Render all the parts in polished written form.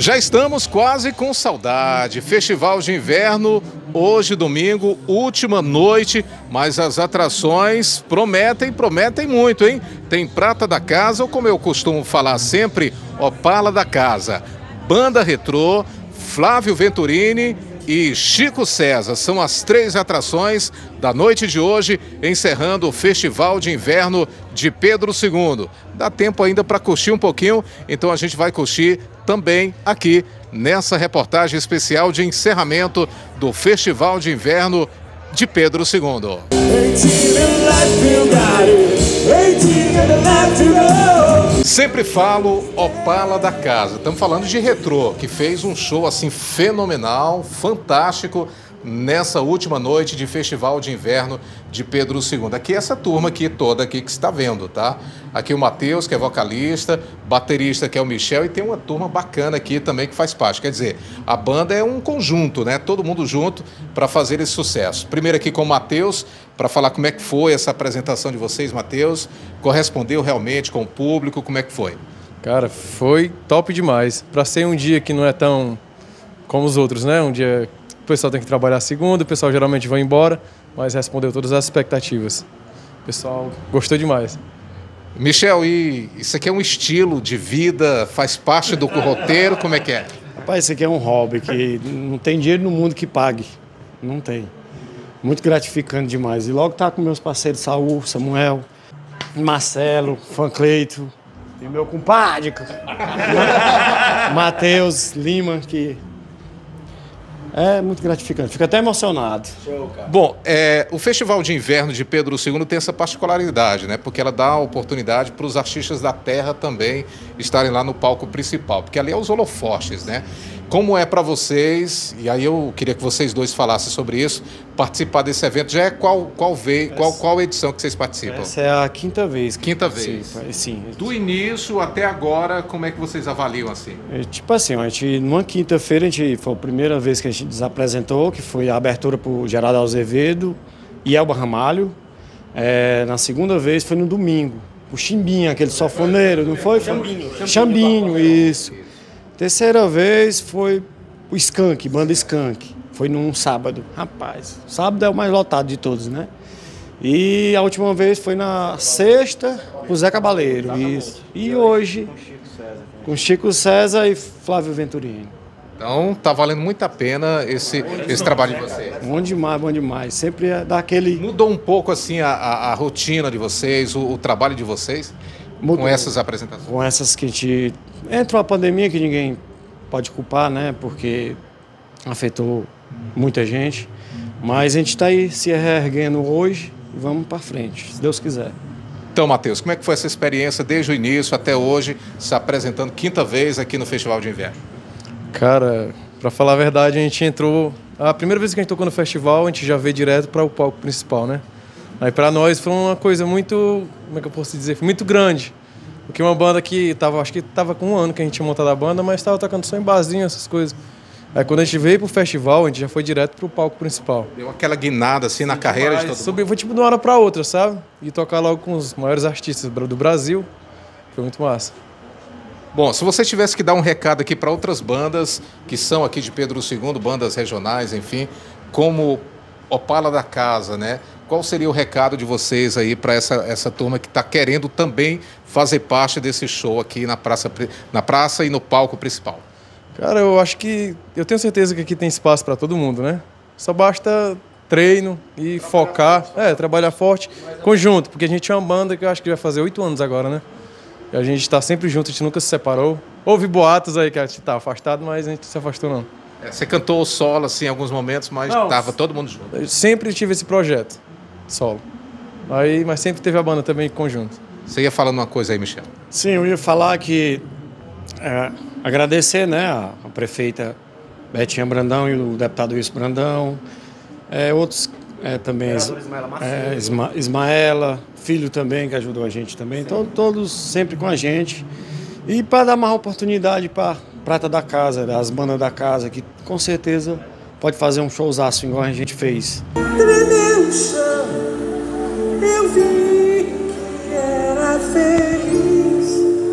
Já estamos quase com saudade. Festival de Inverno, hoje domingo, última noite, mas as atrações prometem muito, hein? Tem Prata da Casa, ou como eu costumo falar sempre, Opala da Casa. Banda Retrô, Flávio Venturini e Chico César. São as 3 atrações da noite de hoje, encerrando o Festival de Inverno de Pedro II. Dá tempo ainda para curtir um pouquinho, então a gente vai curtir também aqui nessa reportagem especial de encerramento do Festival de Inverno de Pedro II. Sempre falo Opala da Casa. Estamos falando de Retrô, que fez um show assim fenomenal, fantástico, nessa última noite de Festival de Inverno de Pedro II. Aqui essa turma aqui toda aqui que você está vendo, tá? Aqui o Matheus, que é vocalista, baterista, que é o Michel, e tem uma turma bacana aqui também que faz parte. Quer dizer, a banda é um conjunto, né? Todo mundo junto para fazer esse sucesso. Primeiro aqui com o Matheus, para falar como é que foi essa apresentação de vocês, Matheus. Correspondeu realmente com o público? Como é que foi? Cara, foi top demais. Para ser um dia que não é tão como os outros, né? Um dia o pessoal tem que trabalhar segunda, o pessoal geralmente vai embora, mas respondeu todas as expectativas. O pessoal gostou demais. Michel, e isso aqui é um estilo de vida, faz parte do roteiro, como é que é? Rapaz, isso aqui é um hobby que não tem dinheiro no mundo que pague. Não tem. Muito gratificante demais. E logo tá com meus parceiros Saul, Samuel, Marcelo, Fancleito, e meu compadre, Matheus Lima, que é muito gratificante. Fico até emocionado. Bom, o Festival de Inverno de Pedro II tem essa particularidade, né? Porque ela dá a oportunidade para os artistas da terra também estarem lá no palco principal, porque ali é os holofotes, né? Como é para vocês, e aí eu queria que vocês dois falassem sobre isso, participar desse evento. Já é qual edição que vocês participam? Essa é a quinta vez. Quinta vez? Sim. Do início até agora, como é que vocês avaliam assim? Tipo assim, a gente, numa quinta-feira, foi a primeira vez que a gente desapresentou, que foi a abertura por Geraldo Azevedo e Elba Ramalho. Na segunda vez foi no domingo, o Chimbinha, aquele sofoneiro, não foi? Chambinho, isso. Terceira vez foi o Skank, banda Skank. Foi num sábado. Rapaz, sábado é o mais lotado de todos, né? E a última vez foi na sexta, com o Zé Cabaleiro. Isso. E hoje, com Chico César e Flávio Venturini. Então, tá valendo muito a pena esse trabalho de vocês. Bom demais. Sempre é daquele... Mudou um pouco, assim, a rotina de vocês, o trabalho de vocês? Mudou. Com essas apresentações? Com essas que a gente... Entrou a pandemia que ninguém pode culpar, né? Porque afetou muita gente. Mas a gente está aí se reerguendo hoje e vamos para frente, se Deus quiser. Então, Matheus, como é que foi essa experiência desde o início até hoje, se apresentando quinta vez aqui no Festival de Inverno? Cara, para falar a verdade, a gente entrou... A primeira vez que a gente tocou no festival, a gente já veio direto para o palco principal, né? Aí para nós foi uma coisa muito... Como é que eu posso dizer? Foi muito grande. Porque uma banda que acho que estava com 1 ano que a gente tinha montado a banda, mas estava tocando só em barzinho, essas coisas. Aí quando a gente veio pro festival, a gente já foi direto pro palco principal. Deu aquela guinada assim na carreira de todo mundo. Subiu, foi tipo de uma hora para outra, sabe? E tocar logo com os maiores artistas do Brasil. Foi muito massa. Bom, se você tivesse que dar um recado aqui para outras bandas que são aqui de Pedro II, bandas regionais, enfim, como Opala da Casa, né? Qual seria o recado de vocês aí para essa turma que está querendo também fazer parte desse show aqui na praça e no palco principal? Cara, eu tenho certeza que aqui tem espaço para todo mundo, né? Só basta treino e focar, trabalhar forte, conjunto, porque a gente é uma banda que eu acho que vai fazer 8 anos agora, né? E a gente está sempre junto, a gente nunca se separou. Houve boatos aí que a gente está afastado, mas a gente não se afastou não. Você cantou o solo assim em alguns momentos, mas estava todo mundo junto. Eu sempre tive esse projeto, solo. Mas sempre teve a banda também em conjunto. Você ia falando uma coisa aí, Michel? Sim, eu ia falar que agradecer, né, a prefeita Betinha Brandão e o deputado Wilson Brandão, outros também, Ismaela, filho também, que ajudou a gente também, todos sempre com a gente. E para dar mais oportunidade para Prata da Casa, as bandas da casa, que com certeza pode fazer um showzaço igual a gente fez. Tremeu o chão, eu vi que era feliz.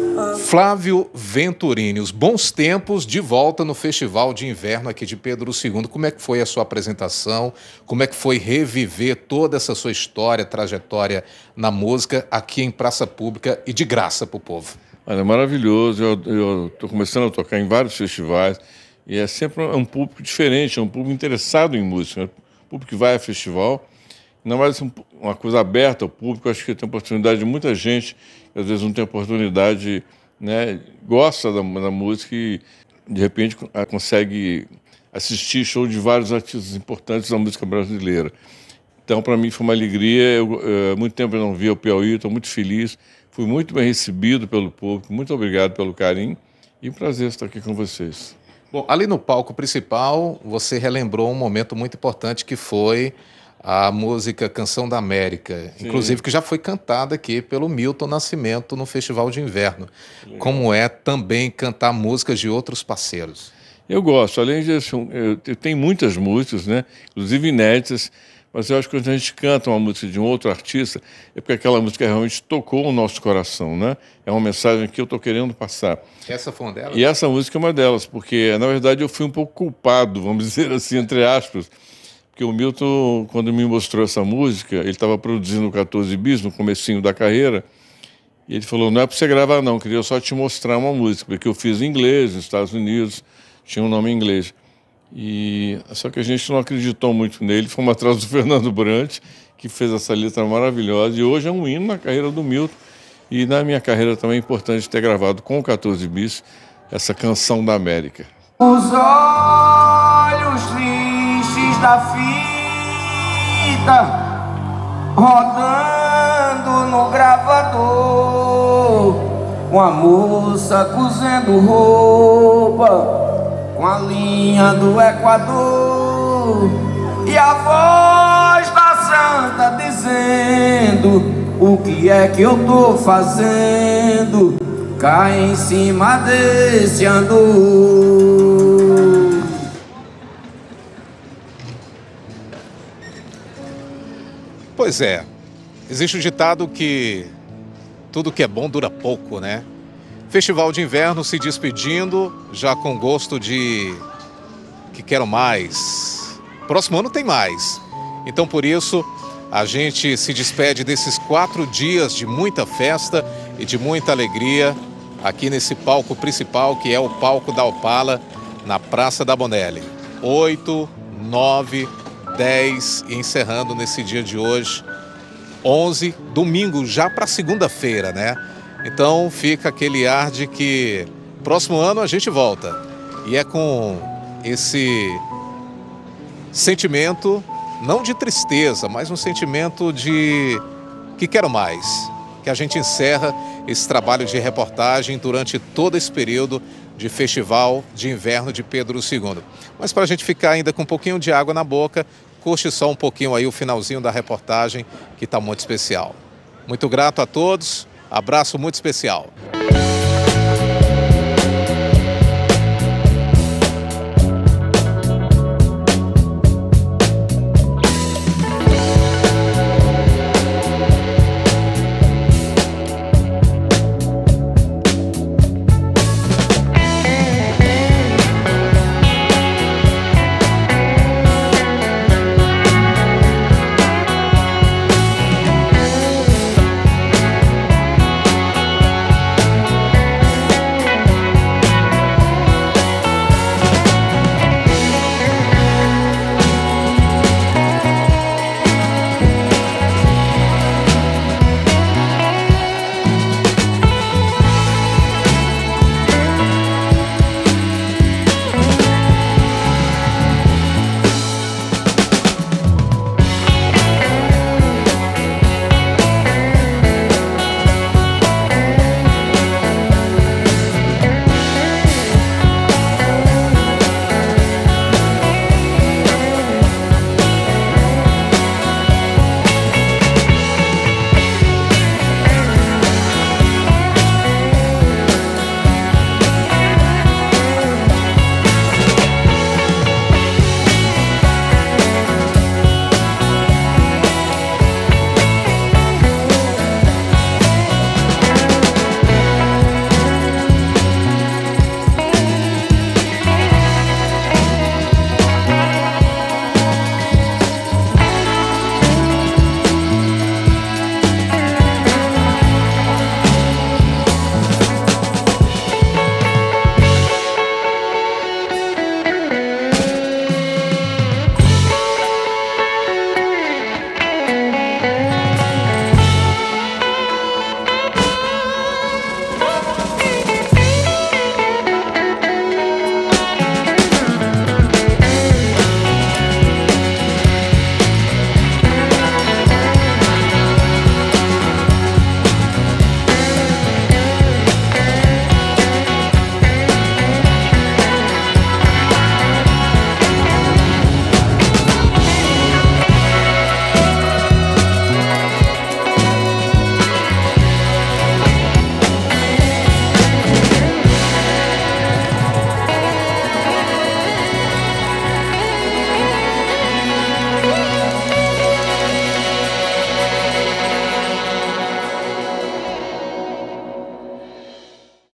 Flávio Venturini, os bons tempos de volta no Festival de Inverno aqui de Pedro II. Como é que foi a sua apresentação? Como é que foi reviver toda essa sua história, trajetória na música aqui em praça pública e de graça para o povo? Olha, é maravilhoso. Eu estou começando a tocar em vários festivais e é sempre um público diferente, é um público interessado em música, um público que vai a festival. Não é mais uma coisa aberta ao público. Acho que tem oportunidade de muita gente que às vezes não tem oportunidade, né, gosta da música e de repente consegue assistir show de vários artistas importantes da música brasileira. Então, para mim foi uma alegria. Há muito tempo eu não via o Piauí, estou muito feliz. Fui muito bem recebido pelo público. Muito obrigado pelo carinho e um prazer estar aqui com vocês. Bom, ali no palco principal, você relembrou um momento muito importante que foi a música Canção da América, sim, inclusive que já foi cantada aqui pelo Milton Nascimento no Festival de Inverno. Como é também cantar músicas de outros parceiros? Eu gosto, além disso, eu tenho muitas músicas, né, inclusive inéditas, mas eu acho que quando a gente canta uma música de um outro artista, é porque aquela música realmente tocou o nosso coração, né? É uma mensagem que eu estou querendo passar. Essa foi uma delas? E essa música é uma delas, porque, na verdade, eu fui um pouco culpado, vamos dizer assim, entre aspas, porque o Milton, quando me mostrou essa música, ele estava produzindo o 14 Bis no comecinho da carreira, e ele falou, não é para você gravar não, queria só te mostrar uma música, porque eu fiz em inglês, nos Estados Unidos, tinha um nome em inglês. Só que a gente não acreditou muito nele, fomos atrás do Fernando Brant, que fez essa letra maravilhosa, e hoje é um hino na carreira do Milton, e na minha carreira também é importante ter gravado com o 14 Bis essa Canção da América. Os olhos tristes da fita rodando no gravador, com a moça cozendo roupa com a linha do Equador, e a voz da santa dizendo: o que é que eu tô fazendo? Cai em cima desse andor. Pois é, existe um ditado que tudo que é bom dura pouco, né? Festival de Inverno se despedindo, já com gosto de que quero mais. Próximo ano tem mais. Então, por isso, a gente se despede desses 4 dias de muita festa e de muita alegria aqui nesse palco principal, que é o palco da Opala, na Praça da Bonelli. 8, 9, 10 e encerrando nesse dia de hoje, 11, domingo, já para segunda-feira, né? Então fica aquele ar de que próximo ano a gente volta. E é com esse sentimento, não de tristeza, mas um sentimento de que quero mais, que a gente encerra esse trabalho de reportagem durante todo esse período de Festival de Inverno de Pedro II. Mas para a gente ficar ainda com um pouquinho de água na boca, curte só um pouquinho aí o finalzinho da reportagem, que está muito especial. Muito grato a todos. Abraço muito especial.